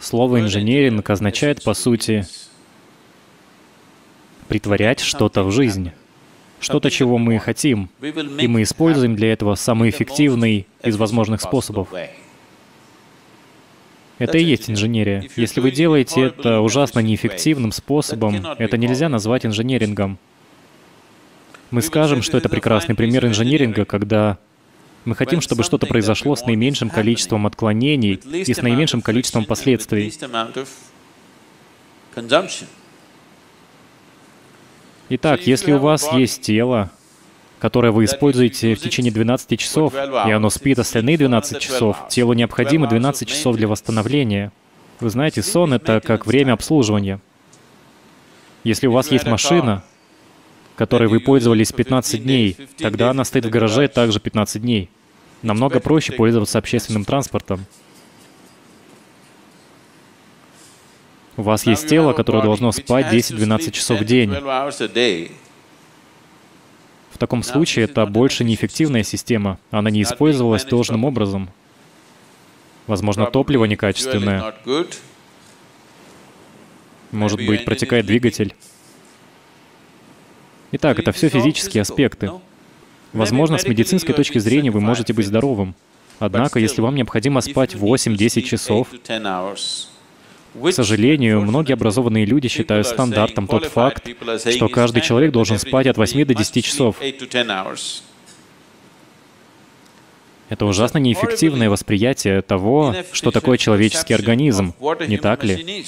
Слово «инженеринг» означает, по сути, притворять что-то в жизнь, что-то, чего мы хотим, и мы используем для этого самый эффективный из возможных способов. Это и есть инженерия. Если вы делаете это ужасно неэффективным способом, это нельзя назвать инженерингом. Мы скажем, что это прекрасный пример инженеринга, когда мы хотим, чтобы что-то произошло с наименьшим количеством отклонений и с наименьшим количеством последствий. Итак, если у вас есть тело, которое вы используете в течение 12 часов, и оно спит остальные 12 часов, телу необходимо 12 часов для восстановления. Вы знаете, сон — это как время обслуживания. Если у вас есть машина, которой вы пользовались 15 дней, тогда она стоит в гараже также 15 дней. Намного проще пользоваться общественным транспортом. У вас есть тело, которое должно спать 10-12 часов в день. В таком случае это больше неэффективная система. Она не использовалась должным образом. Возможно, топливо некачественное. Может быть, протекает двигатель. Итак, это все физические аспекты. Возможно, с медицинской точки зрения вы можете быть здоровым. Однако, если вам необходимо спать 8-10 часов, к сожалению, многие образованные люди считают стандартом тот факт, что каждый человек должен спать от 8 до 10 часов. Это ужасно неэффективное восприятие того, что такое человеческий организм, не так ли?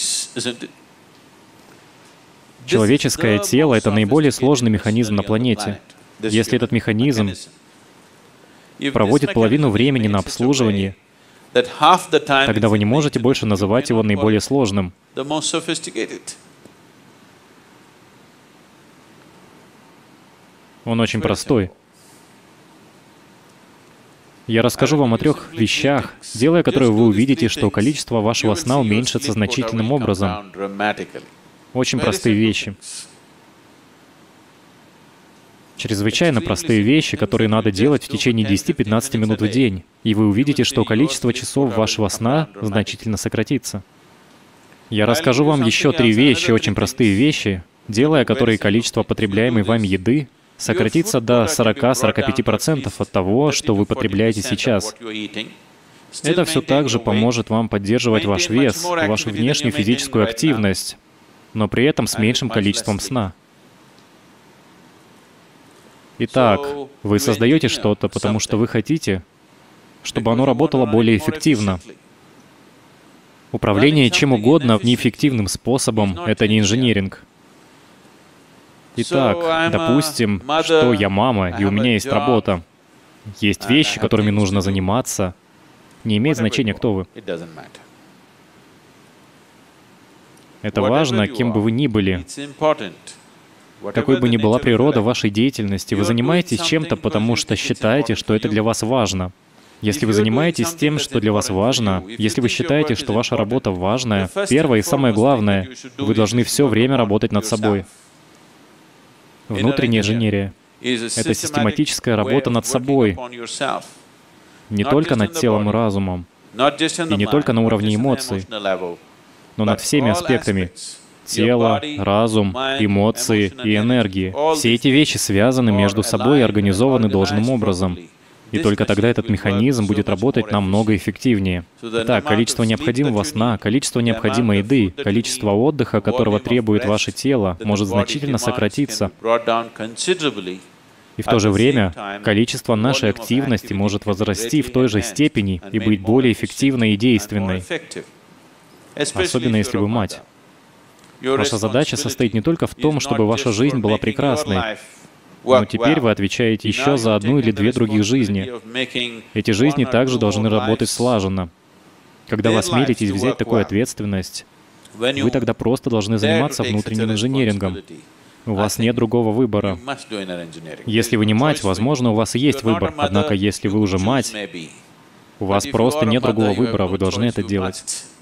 Человеческое тело — это наиболее сложный механизм на планете. Если этот механизм проводит половину времени на обслуживании, тогда вы не можете больше называть его наиболее сложным. Он очень простой. Я расскажу вам о 3 вещах, делая которые вы увидите, что количество вашего сна уменьшится значительным образом. Очень простые вещи. Чрезвычайно простые вещи, которые надо делать в течение 10-15 минут в день, и вы увидите, что количество часов вашего сна значительно сократится. Я расскажу вам еще 3 вещи, очень простые вещи, делая которые количество потребляемой вами еды сократится до 40-45% от того, что вы потребляете сейчас. Это все также поможет вам поддерживать ваш вес, вашу внешнюю физическую активность, но при этом с меньшим количеством сна. Итак, вы создаете что-то, потому что вы хотите, чтобы оно работало более эффективно. Управление чем угодно неэффективным способом — это не инженеринг. Итак, допустим, что я мама, и у меня есть работа. Есть вещи, которыми нужно заниматься. Не имеет значения, кто вы. Это важно, кем бы вы ни были. Какой бы ни была природа вашей деятельности, вы занимаетесь чем-то, потому что считаете, что это для вас важно. Если вы занимаетесь тем, что для вас важно, если вы считаете, что ваша работа важная, первое и самое главное, вы должны все время работать над собой. Внутренняя инженерия — это систематическая работа над собой, не только над телом и разумом, и не только на уровне эмоций, но над всеми аспектами. Тело, разум, эмоции и энергии. Все эти вещи связаны между собой и организованы должным образом. И только тогда этот механизм будет работать намного эффективнее. Итак, количество необходимого сна, количество необходимой еды, количество отдыха, которого требует ваше тело, может значительно сократиться. И в то же время количество нашей активности может возрасти в той же степени и быть более эффективной и действенной. Особенно если вы мать. Ваша задача состоит не только в том, чтобы ваша жизнь была прекрасной, но теперь вы отвечаете еще за 1 или 2 других жизни. Эти жизни также должны работать слаженно. Когда вы осмелитесь взять такую ответственность, вы тогда просто должны заниматься внутренним инженерингом. У вас нет другого выбора. Если вы не мать, возможно, у вас и есть выбор. Однако, если вы уже мать, у вас просто нет другого выбора, вы должны это делать.